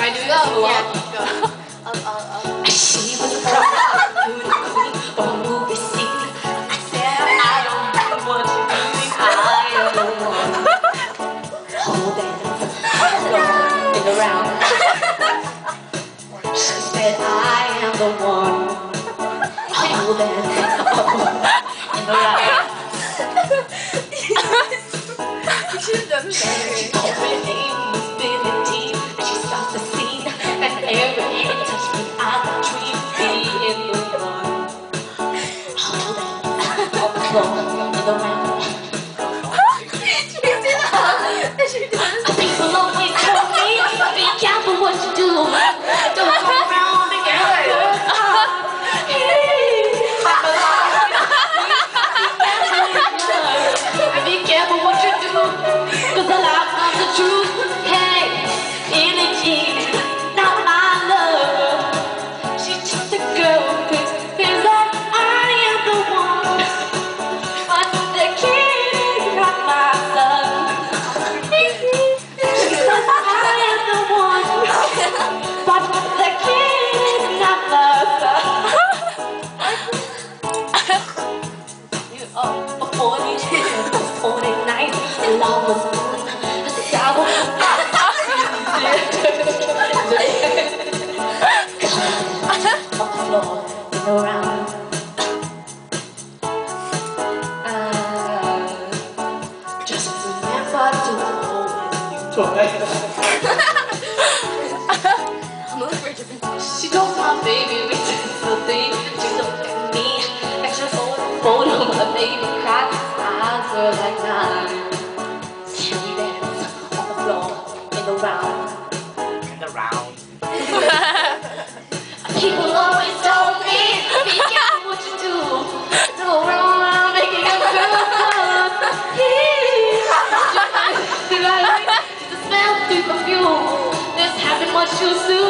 I do that? Yeah, go. She was a beauty queen from a movie scene. I said I don't want you to be I am the one. Hold that, in around. She said I am the one. Hold that, in around. You should have done better. She called my name was Billie Jean, and she stopped the scene. And every hand touched me, I dream being the one. Hold it on the floor, in the round. She does. People always tell me, be careful what you do. Don't go around and get hurt. Be careful what you do, 'cause the lies are the truth. Hey, Billie Jean, not my love. She's just a girl who feels that I am the one. But the kid is not my son. She says I am the one. But the kid is not my son. You are 49, and love was born. The sky was on the floor, in around. Just remember to hold you. I'm looking for a different song. She told my baby we did something. She looked at me and she photo my baby cried. Eyes were like mine. Can we dance on the floor in the round? In the round. People always told me, be careful what you do. Go around making a girl. Just smell through perfume. This happened much too soon.